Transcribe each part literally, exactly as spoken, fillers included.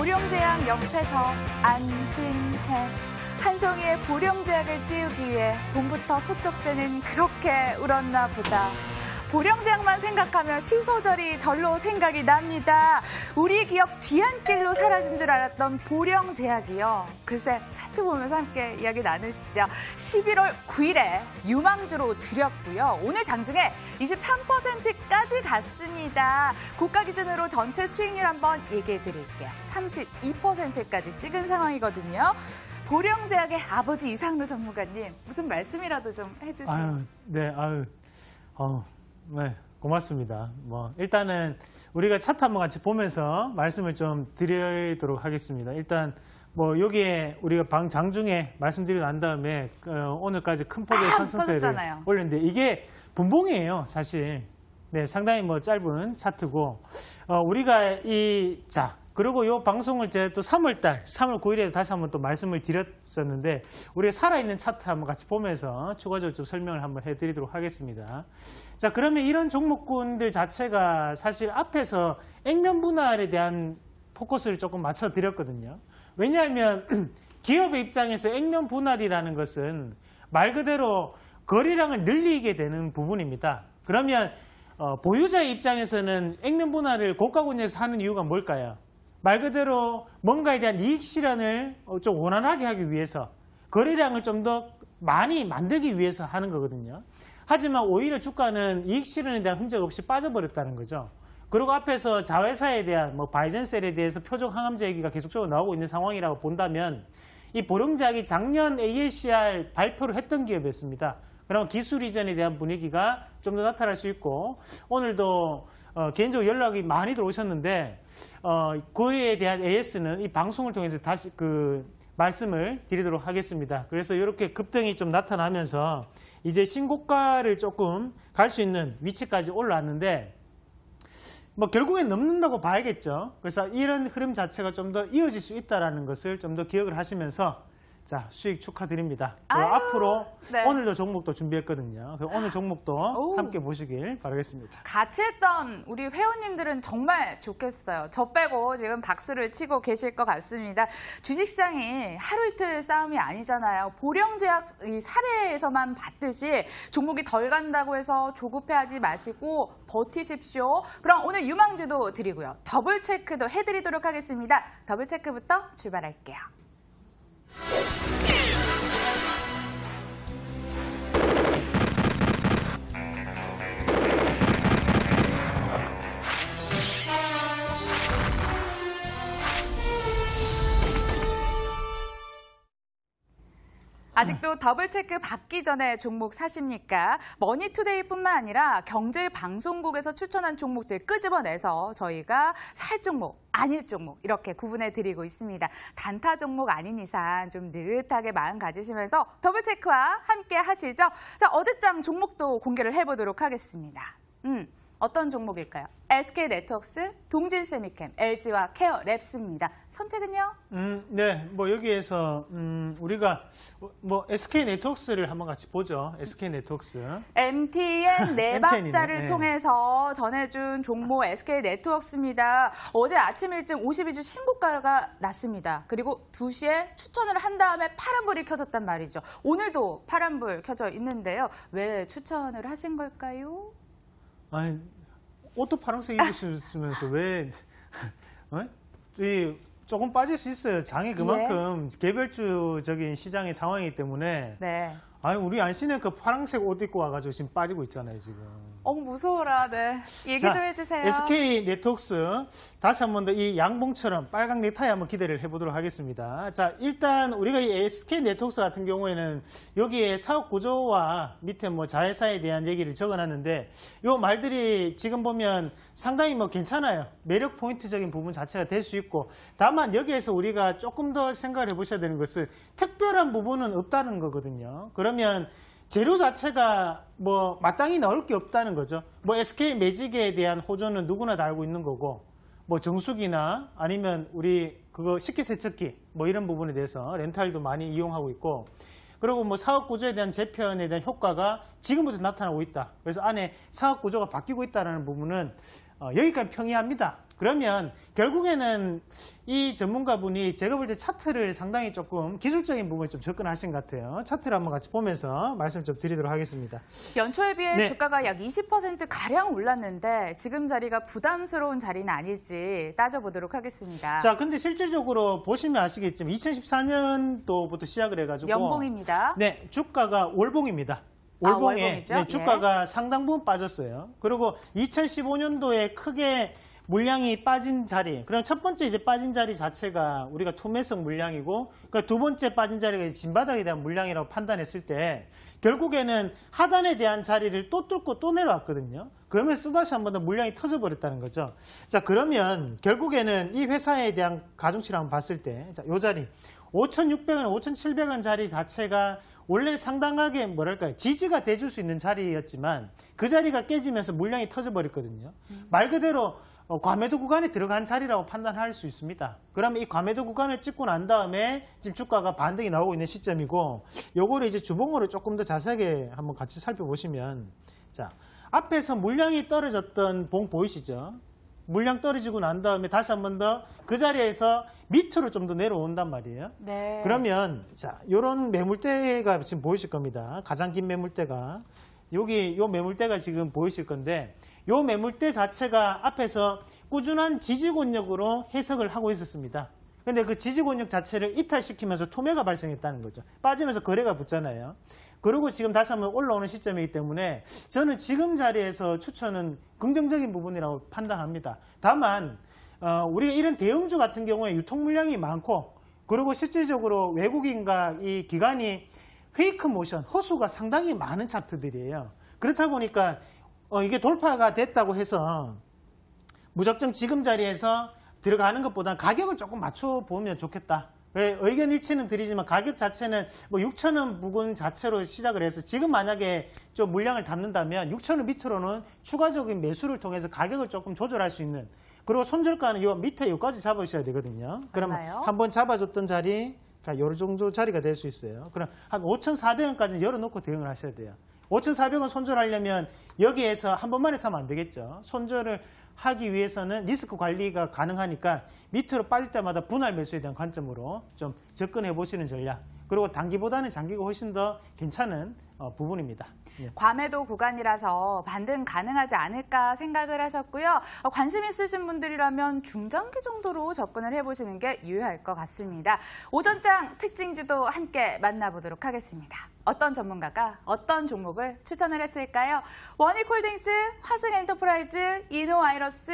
보령제약 옆에서 안심해. 한 송이의 보령제약을 띄우기 위해 봄부터 소쩍새는 그렇게 울었나 보다. 보령제약만 생각하면 시소절이 절로 생각이 납니다. 우리 기억 뒤안길로 사라진 줄 알았던 보령제약이요. 글쎄 차트 보면서 함께 이야기 나누시죠. 십일월 구일에 유망주로 드렸고요. 오늘 장중에 이십삼 퍼센트까지 갔습니다. 고가 기준으로 전체 수익률 한번 얘기해 드릴게요. 삼십이 퍼센트까지 찍은 상황이거든요. 보령제약의 아버지 이상루 전무관님, 무슨 말씀이라도 좀 해주세요. 아유, 네, 아유, 어, 네, 고맙습니다. 뭐 일단은 우리가 차트 한번 같이 보면서 말씀을 좀 드리도록 하겠습니다. 일단 뭐 여기에 우리가 방 장중에 말씀드리고 난 다음에 어, 오늘까지 큰 폭의 상승세를 올렸는데 이게 분봉이에요, 사실. 네, 상당히 뭐 짧은 차트고 어, 우리가 이 자. 그리고 이 방송을 제가 또 삼월달, 삼월 구일에 다시 한번 또 말씀을 드렸었는데 우리가 살아있는 차트 한번 같이 보면서 추가적으로 좀 설명을 한번 해드리도록 하겠습니다. 자, 그러면 이런 종목군들 자체가 사실 앞에서 액면 분할에 대한 포커스를 조금 맞춰 드렸거든요. 왜냐하면 기업의 입장에서 액면 분할이라는 것은 말 그대로 거래량을 늘리게 되는 부분입니다. 그러면 어, 보유자의 입장에서는 액면 분할을 고가군에서 하는 이유가 뭘까요? 말 그대로 뭔가에 대한 이익 실현을 좀 원활하게 하기 위해서 거래량을 좀 더 많이 만들기 위해서 하는 거거든요. 하지만 오히려 주가는 이익 실현에 대한 흔적 없이 빠져버렸다는 거죠. 그리고 앞에서 자회사에 대한 뭐 바이젠셀에 대해서 표적 항암제 얘기가 계속적으로 나오고 있는 상황이라고 본다면 이 보령제약이 작년 에이에스알 발표를 했던 기업이었습니다. 그러면 기술 이전에 대한 분위기가 좀 더 나타날 수 있고 오늘도 어, 개인적으로 연락이 많이 들어오셨는데 어, 그에 대한 에이에스는 이 방송을 통해서 다시 그 말씀을 드리도록 하겠습니다. 그래서 이렇게 급등이 좀 나타나면서 이제 신고가를 조금 갈 수 있는 위치까지 올라왔는데 뭐 결국엔 넘는다고 봐야겠죠. 그래서 이런 흐름 자체가 좀 더 이어질 수 있다는 것을 좀 더 기억을 하시면서 자, 수익 축하드립니다. 앞으로 네. 오늘도 종목도 준비했거든요. 오늘 종목도 오. 함께 보시길 바라겠습니다. 같이 했던 우리 회원님들은 정말 좋겠어요. 저 빼고 지금 박수를 치고 계실 것 같습니다. 주식시장이 하루 이틀 싸움이 아니잖아요. 보령제약 이 사례에서만 봤듯이 종목이 덜 간다고 해서 조급해하지 마시고 버티십시오. 그럼 오늘 유망주도 드리고요. 더블 체크도 해드리도록 하겠습니다. 더블 체크부터 출발할게요. 아직도 더블체크 받기 전에 종목 사십니까? 머니투데이뿐만 아니라 경제방송국에서 추천한 종목들 끄집어내서 저희가 살 종목, 아닐 종목 이렇게 구분해 드리고 있습니다. 단타 종목 아닌 이상 좀 느긋하게 마음 가지시면서 더블체크와 함께 하시죠. 자, 어제장 종목도 공개를 해보도록 하겠습니다. 음. 어떤 종목일까요? 에스케이네트워크스, 동진세미캠, 엘지와 케어랩스입니다. 선택은요? 음, 네, 뭐 여기에서 음, 우리가 뭐 에스케이네트워크스를 한번 같이 보죠. 에스케이네트워크스. 엠티엔 네 박자를 네. 통해서 전해준 종목 에스케이네트워크스입니다. 어제 아침 일찍 오십이 주 신고가가 났습니다. 그리고 두 시에 추천을 한 다음에 파란불이 켜졌단 말이죠. 오늘도 파란불 켜져 있는데요. 왜 추천을 하신 걸까요? 아니, 옷도 파란색 입으시면서 왜, 어? 이 조금 빠질 수 있어요. 장이 그만큼 예. 개별주적인 시장의 상황이기 때문에. 네. 아니, 우리 안씨는 그 파란색 옷 입고 와가지고 지금 빠지고 있잖아요, 지금. 어머, 무서워라. 네. 얘기 자, 좀 해주세요. 에스케이네트워크스 다시 한 번 더 이 양봉처럼 빨강 넥타이 한번 기대를 해보도록 하겠습니다. 자, 일단 우리가 이 에스케이네트워크스 같은 경우에는 여기에 사업 구조와 밑에 뭐 자회사에 대한 얘기를 적어놨는데 이 말들이 지금 보면 상당히 뭐 괜찮아요. 매력 포인트적인 부분 자체가 될 수 있고 다만 여기에서 우리가 조금 더 생각을 해보셔야 되는 것은 특별한 부분은 없다는 거거든요. 그러면 재료 자체가 뭐 마땅히 나올 게 없다는 거죠. 뭐 에스케이 매직에 대한 호조는 누구나 다 알고 있는 거고 뭐 정수기나 아니면 우리 그거 식기세척기 뭐 이런 부분에 대해서 렌탈도 많이 이용하고 있고 그리고 뭐 사업 구조에 대한 재편에 대한 효과가 지금부터 나타나고 있다. 그래서 안에 사업 구조가 바뀌고 있다는 부분은 어, 여기까지 평이합니다. 그러면 결국에는 이 전문가분이 제가 볼 때 차트를 상당히 조금 기술적인 부분에 좀 접근하신 것 같아요. 차트를 한번 같이 보면서 말씀 좀 드리도록 하겠습니다. 연초에 비해 네. 주가가 약 이십 퍼센트 가량 올랐는데 지금 자리가 부담스러운 자리는 아닐지 따져보도록 하겠습니다. 자, 근데 실질적으로 보시면 아시겠지만 이천십사 년도부터 시작을 해가지고 연봉입니다. 네, 주가가 월봉입니다. 아, 월봉에 월봉이죠? 네, 주가가 상당 부분 빠졌어요. 그리고 이천십오 년도에 크게 물량이 빠진 자리, 그럼 첫 번째 이제 빠진 자리 자체가 우리가 투매성 물량이고, 그러니까 두 번째 빠진 자리가 이제 진바닥에 대한 물량이라고 판단했을 때, 결국에는 하단에 대한 자리를 또 뚫고 또 내려왔거든요. 그러면서 또다시 한 번 더 물량이 터져버렸다는 거죠. 자, 그러면 결국에는 이 회사에 대한 가중치를 한번 봤을 때, 자, 요 자리, 오천육백 원, 오천칠백 원 자리 자체가 원래 상당하게 뭐랄까요, 지지가 돼줄 수 있는 자리였지만 그 자리가 깨지면서 물량이 터져버렸거든요. 음. 말 그대로 어, 과매도 구간에 들어간 자리라고 판단할 수 있습니다. 그러면 이 과매도 구간을 찍고 난 다음에 지금 주가가 반등이 나오고 있는 시점이고, 요거를 이제 주봉으로 조금 더 자세하게 한번 같이 살펴보시면, 자, 앞에서 물량이 떨어졌던 봉 보이시죠? 물량 떨어지고 난 다음에 다시 한 번 더 그 자리에서 밑으로 좀 더 내려온단 말이에요. 네. 그러면 자, 요런 매물대가 지금 보이실 겁니다. 가장 긴 매물대가 여기 요 매물대가 지금 보이실 건데, 요 매물대 자체가 앞에서 꾸준한 지지권력으로 해석을 하고 있었습니다. 근데 그 지지권력 자체를 이탈시키면서 투매가 발생했다는 거죠. 빠지면서 거래가 붙잖아요. 그리고 지금 다시 한번 올라오는 시점이기 때문에 저는 지금 자리에서 추천은 긍정적인 부분이라고 판단합니다. 다만 어, 우리가 이런 대형주 같은 경우에 유통 물량이 많고, 그리고 실질적으로 외국인과 이 기관이 페이크 모션, 허수가 상당히 많은 차트들이에요. 그렇다 보니까 어, 이게 돌파가 됐다고 해서 무작정 지금 자리에서 들어가는 것보다는 가격을 조금 맞춰보면 좋겠다. 의견 일치는 드리지만 가격 자체는 뭐 육천 원 부근 자체로 시작을 해서 지금 만약에 좀 물량을 담는다면 육천 원 밑으로는 추가적인 매수를 통해서 가격을 조금 조절할 수 있는, 그리고 손절가는 요 밑에 요까지 잡으셔야 되거든요. 그러면 한번 잡아줬던 자리, 자, 요 정도 자리가 될 수 있어요. 그럼 한 오천사백 원까지 열어놓고 대응을 하셔야 돼요. 오천사백 원 손절하려면 여기에서 한 번만에 사면 안 되겠죠. 손절을 하기 위해서는 리스크 관리가 가능하니까 밑으로 빠질 때마다 분할 매수에 대한 관점으로 좀 접근해 보시는 전략. 그리고 단기보다는 장기가 훨씬 더 괜찮은 어, 부분입니다. 예. 과매도 구간이라서 반등 가능하지 않을까 생각을 하셨고요. 어, 관심 있으신 분들이라면 중장기 정도로 접근을 해보시는 게 유효할 것 같습니다. 오전장 특징주도 함께 만나보도록 하겠습니다. 어떤 전문가가 어떤 종목을 추천을 했을까요? 원익홀딩스, 화승엔터프라이즈, 이노와이러스,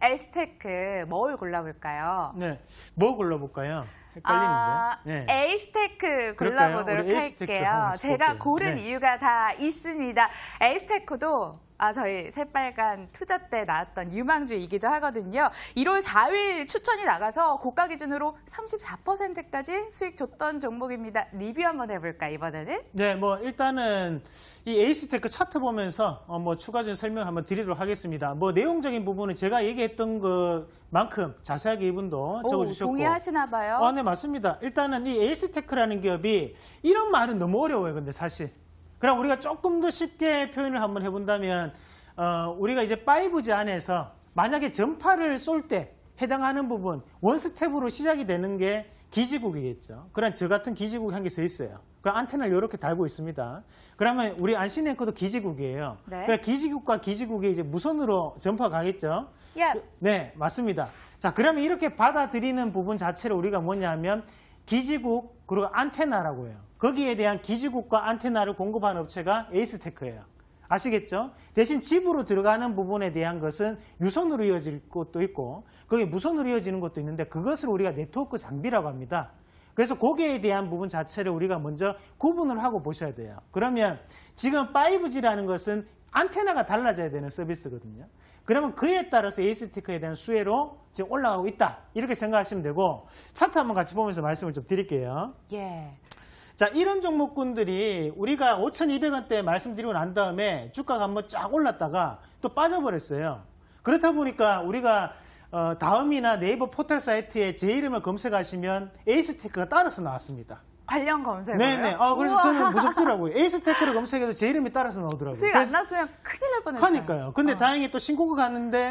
엘스테크 뭘 골라볼까요? 네, 뭐 골라볼까요? 헷갈리는데. 아, 네. 에이스테크 골라보도록 할게요. 제가 고른 네. 이유가 다 있습니다. 에이스테크도 아, 저희 새빨간 투자 때 나왔던 유망주이기도 하거든요. 일월 사일 추천이 나가서 고가 기준으로 삼십사 퍼센트까지 수익 줬던 종목입니다. 리뷰 한번 해볼까, 이번에는? 네, 뭐 일단은 이 에이스테크 차트 보면서 어, 뭐 추가적인 설명 한번 드리도록 하겠습니다. 뭐 내용적인 부분은 제가 얘기했던 것만큼 자세하게 이분도 오, 적어주셨고. 동의하시나 봐요. 아, 네, 맞습니다. 일단은 이 에이스테크라는 기업이 이런 말은 너무 어려워요, 근데 사실. 그럼 우리가 조금 더 쉽게 표현을 한번 해본다면, 어, 우리가 이제 파이브지 안에서 만약에 전파를 쏠 때 해당하는 부분, 원스텝으로 시작이 되는 게 기지국이겠죠. 그런 저 같은 기지국이 한 개 서 있어요. 그 안테나를 이렇게 달고 있습니다. 그러면 우리 안신앵커도 기지국이에요. 네. 그럼 기지국과 기지국이 이제 무선으로 전파가 가겠죠. 예. 그, 네, 맞습니다. 자, 그러면 이렇게 받아들이는 부분 자체를 우리가 뭐냐면 기지국 그리고 안테나라고 해요. 거기에 대한 기지국과 안테나를 공급하는 업체가 에이스테크예요. 아시겠죠? 대신 집으로 들어가는 부분에 대한 것은 유선으로 이어질 것도 있고 거기 무선으로 이어지는 것도 있는데 그것을 우리가 네트워크 장비라고 합니다. 그래서 거기에 대한 부분 자체를 우리가 먼저 구분을 하고 보셔야 돼요. 그러면 지금 파이브지라는 것은 안테나가 달라져야 되는 서비스거든요. 그러면 그에 따라서 에이스테크에 대한 수혜로 지금 올라가고 있다. 이렇게 생각하시면 되고, 차트 한번 같이 보면서 말씀을 좀 드릴게요. 예. 자, 이런 종목군들이 우리가 오천이백 원대 말씀드리고 난 다음에 주가가 한번 쫙 올랐다가 또 빠져버렸어요. 그렇다 보니까 우리가 어, 다음이나 네이버 포털 사이트에 제 이름을 검색하시면 에이스테크가 따라서 나왔습니다. 관련 검색어요? 네네. 아, 그래서 우와. 저는 무섭더라고요. 에이스테크를 검색해도 제 이름이 따라서 나오더라고요. 수익 안 났으면 큰일 날 뻔했어요. 그러니까요. 근데 어. 다행히 또 신고가 갔는데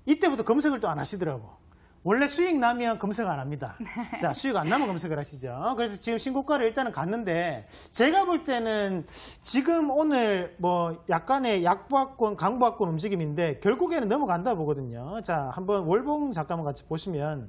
이때부터 검색을 또 안 하시더라고. 원래 수익 나면 검색 안 합니다. 자, 수익 안 나면 검색을 하시죠. 그래서 지금 신고가를 일단은 갔는데, 제가 볼 때는 지금 오늘 뭐 약간의 약보합권, 강보합권 움직임인데, 결국에는 넘어간다 보거든요. 자, 한번 월봉 잠깐만 같이 보시면,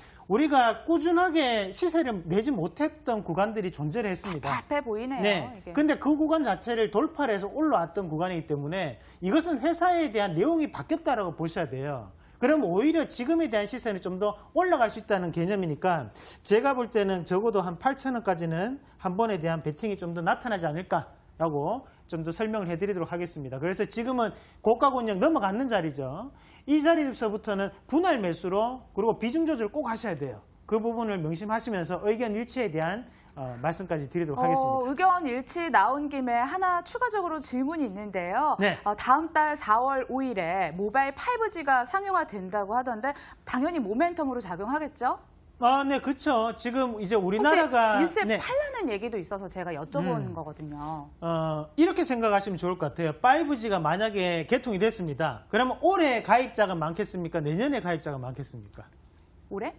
우리가 꾸준하게 시세를 내지 못했던 구간들이 존재를 했습니다. 답답해 보이네요. 네. 이게. 근데 그 구간 자체를 돌파를 해서 올라왔던 구간이기 때문에 이것은 회사에 대한 내용이 바뀌었다라고 보셔야 돼요. 그럼 오히려 지금에 대한 시세는 좀 더 올라갈 수 있다는 개념이니까 제가 볼 때는 적어도 한 팔천 원까지는 한 번에 대한 베팅이 좀 더 나타나지 않을까라고 좀 더 설명을 해드리도록 하겠습니다. 그래서 지금은 고가 권역 넘어가는 자리죠. 이 자리에서부터는 분할 매수로 그리고 비중 조절을 꼭 하셔야 돼요. 그 부분을 명심하시면서 의견 일치에 대한 어, 말씀까지 드리도록 어, 하겠습니다. 의견 일치 나온 김에 하나 추가적으로 질문이 있는데요. 네. 어, 다음 달 사월 오일에 모바일 파이브지가 상용화된다고 하던데 당연히 모멘텀으로 작용하겠죠? 아, 네, 그렇죠. 지금 이제 우리나라가 혹시 뉴스에 네. 팔라는 얘기도 있어서 제가 여쭤보는 음. 거거든요. 어, 이렇게 생각하시면 좋을 것 같아요. 파이브지가 만약에 개통이 됐습니다. 그러면 올해 가입자가 많겠습니까? 내년에 가입자가 많겠습니까? 올해?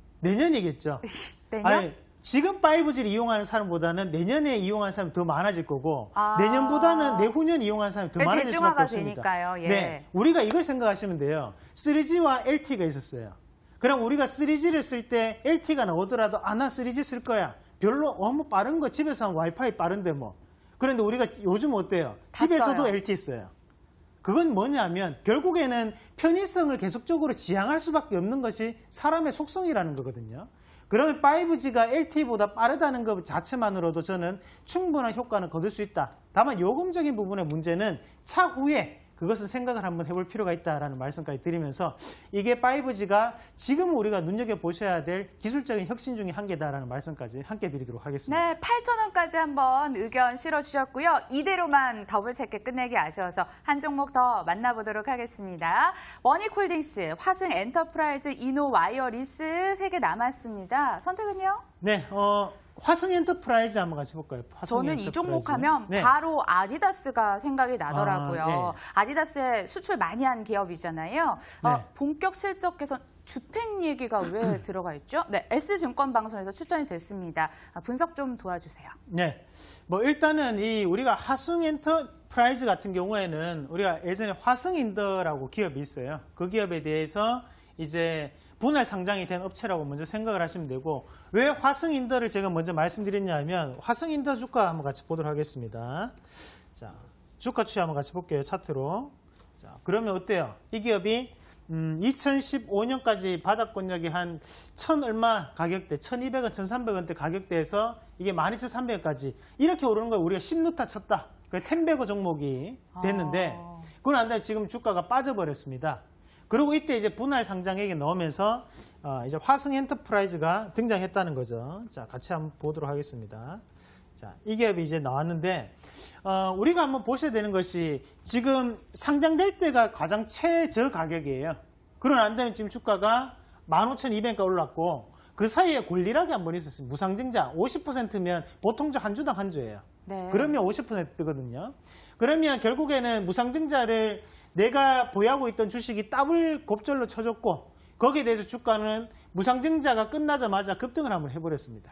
내년이겠죠. 내년? 아니, 지금 파이브지를 이용하는 사람보다는 내년에 이용하는 사람이 더 많아질 거고 아. 내년보다는 내후년 이용하는 사람이 더 네, 많아질 수밖에 대중화가 없습니다. 되니까요. 예. 네, 우리가 이걸 생각하시면 돼요. 쓰리지와 엘티이가 있었어요. 그럼 우리가 쓰리지를 쓸 때 엘티이가 나오더라도 아, 나 쓰리지 쓸 거야. 별로 너무 빠른 거 집에서 하면 와이파이 빠른데 뭐. 그런데 우리가 요즘 어때요? 집에서도 써요. 엘티이 써요. 그건 뭐냐면 결국에는 편의성을 계속적으로 지향할 수밖에 없는 것이 사람의 속성이라는 거거든요. 그러면 파이브지가 엘티이보다 빠르다는 것 자체만으로도 저는 충분한 효과는 거둘 수 있다. 다만 요금적인 부분의 문제는 차후에 그것은 생각을 한번 해볼 필요가 있다라는 말씀까지 드리면서 이게 파이브지가 지금 우리가 눈여겨보셔야 될 기술적인 혁신 중에 한 개다라는 말씀까지 함께 드리도록 하겠습니다. 네, 팔천 원까지 한번 의견 실어주셨고요. 이대로만 더블 체크 끝내기 아쉬워서 한 종목 더 만나보도록 하겠습니다. 원익홀딩스, 화승 엔터프라이즈, 이노 와이어리스 세 개 남았습니다. 선택은요? 네, 어, 화승 엔터프라이즈 한번 같이 볼까요? 화승 저는 이 엔터프라이즈. 종목 하면 네. 바로 아디다스가 생각이 나더라고요. 아, 네. 아디다스에 수출 많이 한 기업이잖아요. 네. 어, 본격 실적 개선 주택 얘기가 왜 들어가 있죠? 네, S증권 방송에서 추천이 됐습니다. 아, 분석 좀 도와주세요. 네, 뭐 일단은 이 우리가 화승 엔터프라이즈 같은 경우에는 우리가 예전에 화승인더라고 기업이 있어요. 그 기업에 대해서 이제 분할 상장이 된 업체라고 먼저 생각을 하시면 되고, 왜 화승인더를 제가 먼저 말씀드렸냐면 화승인더 주가 한번 같이 보도록 하겠습니다. 자, 주가 추이 한번 같이 볼게요. 차트로. 자, 그러면 어때요? 이 기업이 음, 이천십오 년까지 바닥권역이 한 천 얼마 가격대, 천이백 원, 천삼백 원대 가격대에서 이게 만 이천삼백 원까지 이렇게 오르는 걸 우리가 십 루타 쳤다. 그 텐베거 종목이 됐는데, 아. 그건 안 되면 지금 주가가 빠져버렸습니다. 그리고 이때 이제 분할 상장액이 넣으면서 어, 이제 화승 엔터프라이즈가 등장했다는 거죠. 자, 같이 한번 보도록 하겠습니다. 자, 이 기업이 이제 나왔는데, 어, 우리가 한번 보셔야 되는 것이 지금 상장될 때가 가장 최저 가격이에요. 그러고 난 다음에 지금 주가가 만 오천이백 원까지 올랐고, 그 사이에 골리락이 한 번 있었어요. 무상증자 오십 퍼센트면 보통 저 한 주당 한 주예요. 네. 그러면 오십 퍼센트 뜨거든요. 그러면 결국에는 무상증자를 내가 보유하고 있던 주식이 더블 곱절로 쳐줬고, 거기에 대해서 주가는 무상증자가 끝나자마자 급등을 한번 해버렸습니다.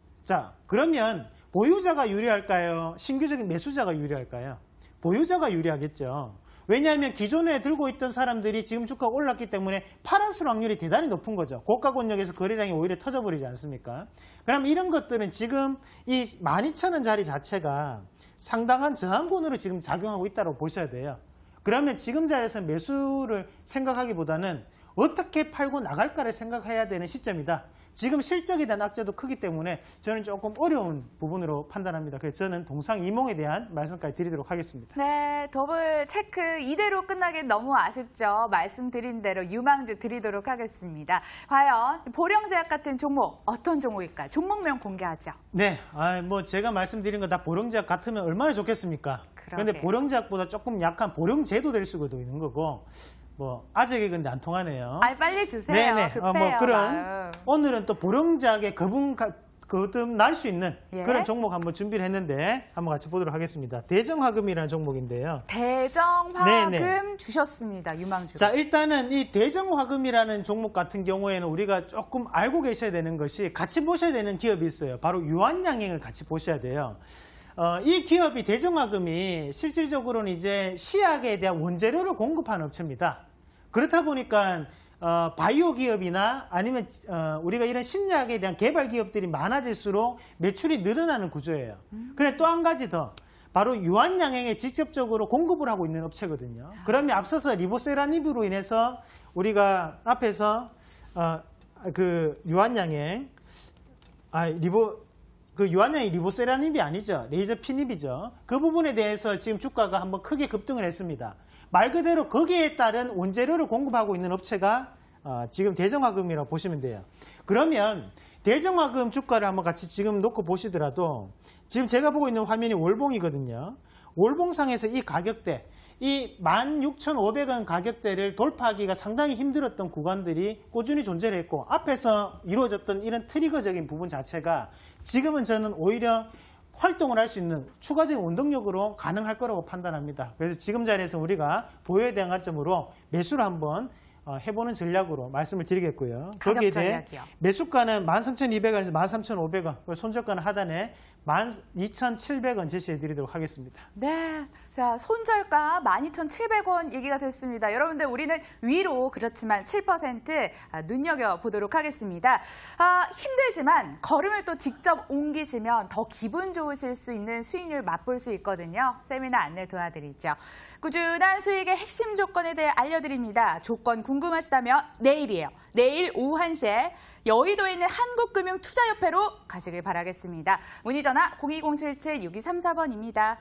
자, 그러면 보유자가 유리할까요? 신규적인 매수자가 유리할까요? 보유자가 유리하겠죠. 왜냐하면 기존에 들고 있던 사람들이 지금 주가가 올랐기 때문에 팔았을 확률이 대단히 높은 거죠. 고가 권역에서 거래량이 오히려 터져버리지 않습니까? 그럼 이런 것들은 지금 이 만 이천 원 자리 자체가 상당한 저항권으로 지금 작용하고 있다고 보셔야 돼요. 그러면 지금 자리에서 매수를 생각하기보다는 어떻게 팔고 나갈까를 생각해야 되는 시점이다. 지금 실적에 대한 악재도 크기 때문에 저는 조금 어려운 부분으로 판단합니다. 그래서 저는 동상이몽에 대한 말씀까지 드리도록 하겠습니다. 네, 더블 체크 이대로 끝나긴 너무 아쉽죠. 말씀드린 대로 유망주 드리도록 하겠습니다. 과연 보령제약 같은 종목 어떤 종목일까요? 종목명 공개하죠. 네, 아, 뭐 제가 말씀드린 거 다 보령제약 같으면 얼마나 좋겠습니까? 그런데 그러게요. 보령제약보다 조금 약한 보령제도 될 수도 있는 거고, 뭐 아직은 근데 안 통하네요. 아, 빨리 주세요. 네네. 급해요. 어, 뭐 그런 아유. 오늘은 또 보령제약의 거분 거듭날 수 있는 예. 그런 종목 한번 준비를 했는데 한번 같이 보도록 하겠습니다. 대정화금이라는 종목인데요. 대정화금 네네. 주셨습니다. 유망주. 자, 일단은 이 대정화금이라는 종목 같은 경우에는 우리가 조금 알고 계셔야 되는 것이 같이 보셔야 되는 기업이 있어요. 바로 유한양행을 같이 보셔야 돼요. 어, 이 기업이 대정화금이 실질적으로는 이제 시약에 대한 원재료를 공급하는 업체입니다. 그렇다 보니까 어, 바이오 기업이나 아니면 어, 우리가 이런 신약에 대한 개발 기업들이 많아질수록 매출이 늘어나는 구조예요. 음. 그래 또 한 가지 더 바로 유한양행에 직접적으로 공급을 하고 있는 업체거든요. 그러면 앞서서 리보세라닙으로 인해서 우리가 앞에서 어, 그 유한양행 아 리보 그 유한양이 리보세라닙이 아니죠. 레이저 피닙이죠. 그 부분에 대해서 지금 주가가 한번 크게 급등을 했습니다. 말 그대로 거기에 따른 원재료를 공급하고 있는 업체가 어, 지금 대정화금이라고 보시면 돼요. 그러면 대정화금 주가를 한번 같이 지금 놓고 보시더라도 지금 제가 보고 있는 화면이 월봉이거든요. 월봉상에서 이 가격대, 이 만 육천오백 원 가격대를 돌파하기가 상당히 힘들었던 구간들이 꾸준히 존재를 했고 앞에서 이루어졌던 이런 트리거적인 부분 자체가 지금은 저는 오히려 활동을 할 수 있는 추가적인 원동력으로 가능할 거라고 판단합니다. 그래서 지금 자리에서 우리가 보유에 대한 관점으로 매수를 한번 해보는 전략으로 말씀을 드리겠고요. 거기에 대해 매수가는 만 삼천이백 원에서 만 삼천오백 원, 손절가는 하단에 만 이천칠백 원 제시해 드리도록 하겠습니다. 네. 자, 손절가 만 이천칠백 원 얘기가 됐습니다. 여러분들 우리는 위로 그렇지만 칠 퍼센트 눈여겨보도록 하겠습니다. 아, 힘들지만 걸음을 또 직접 옮기시면 더 기분 좋으실 수 있는 수익률 맛볼 수 있거든요. 세미나 안내 도와드리죠. 꾸준한 수익의 핵심 조건에 대해 알려드립니다. 조건 궁금하시다면 내일이에요. 내일 오후 한 시에 여의도에 있는 한국금융투자협회로 가시길 바라겠습니다. 문의 전화 공이공칠칠 육이삼사 번입니다.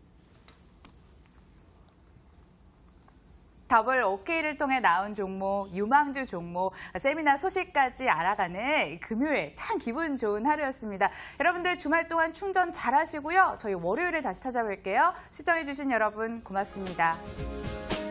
더블 오케이를 통해 나온 종목, 유망주 종목, 세미나 소식까지 알아가는 금요일 참 기분 좋은 하루였습니다. 여러분들 주말 동안 충전 잘 하시고요. 저희 월요일에 다시 찾아뵐게요. 시청해주신 여러분 고맙습니다.